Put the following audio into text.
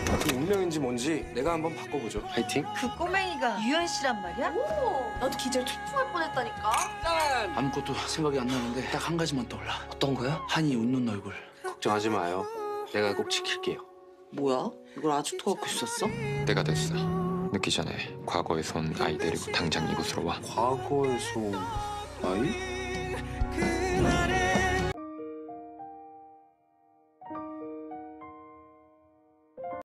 그 운명인지 뭔지 내가 한번 바꿔보죠. 파이팅. 그 꼬맹이가 유연 씨란 말이야? 나도 기절 초풍할 뻔했다니까. 아무것도 생각이 안 나는데 딱 한 가지만 떠올라. 어떤 거야? 한이 웃는 얼굴. 걱정하지 마요. 내가 꼭 지킬게요. 뭐야? 이걸 아직도 갖고 있었어? 때가 됐어. 늦기 전에 과거에서 온 아이 데리고 당장 이곳으로 와. 과거에서 아이?